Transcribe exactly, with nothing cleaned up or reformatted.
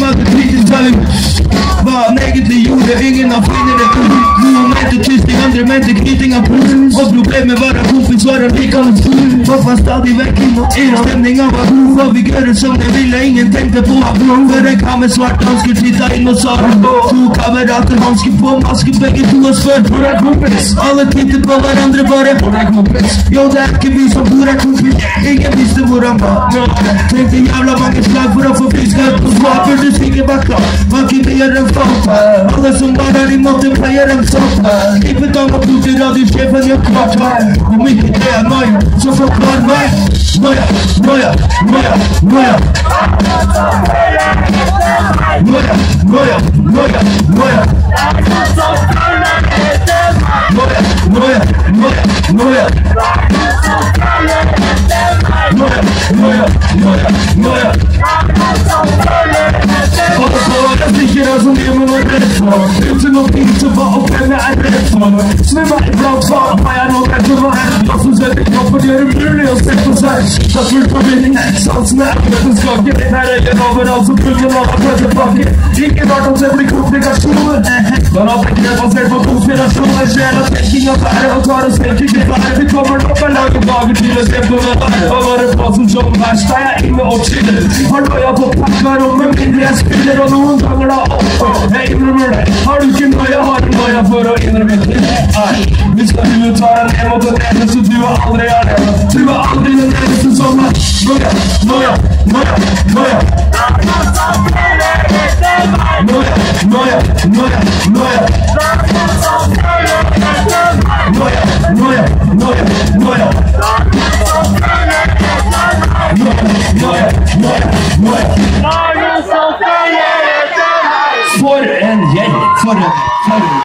hadde kritisk tøy. Hva han egentlig gjorde, ingen har finnet det ut. Noen mente tysting, andre mente knyting av puls. Og problemet var at kompis var han like han full. Og var stadig vekk inn og inn, stemninga var god. Og vi gjør det som det ville, ingen tenkte på at noen før en kam med svart hansker titta inn og sa to kamerater, hansker på maske, begge to og spør hvor er kompis? Alle tittet på hverandre bare hvor er kompis? Jo, det er ikke vi som hvor er kompis. Ingen visste hvor han var. Trengte jævla mange slag for å få friskhet og svar. Før du sikkert var klar, man kunne gjøre en fatt. Alle som var der i måte pleier en sånn. I betang og borte radiosjefen gjør kvart vei. Om ikke det er nøye, så forklar meg. Nøye, nøye, nøye, nøye. Nøye, nøye, nøye, nøye. Nøye, nøye, nøye, nøye. Nøye, nøye, nøye, nøye. Og det går det sikkert som vi må være redd for. Uten å vite hva og hvem jeg er redd for. Snu meg iblant hva, hva jeg nå redd for å hende. Og så setter kroppen gjør det mulig å se på seg. Da fullt på min sansene er vitenskaker. Den her øyen overalt som pullen av at jeg tilbake. Ikke rart at det blir komplikasjoner. Men at det ikke er basert på konspirasjoner. Sjel og tenking og fære og tar og stelker ikke fære. Vi kommer opp en lang dager til å se på det der. Og bare på som som verst er jeg inne og chiller. Har nøya på pakkarommet mindre jeg spiller. Og noen ganger da opp, jeg innrømmer det. Har du ikke nøya, har du nøya for å innrømme det. Nei, hvis da du tar en en mot den ene, så du er aldri alene. Du er aldri den eneste som er nøya, nøya, nøya, nøya. Nøya, nøya, nøya, nøya. Nøya, nøya, nøya, nøya. Nøya, nøya, nøya, nøya. For en gjeng, for en, for en.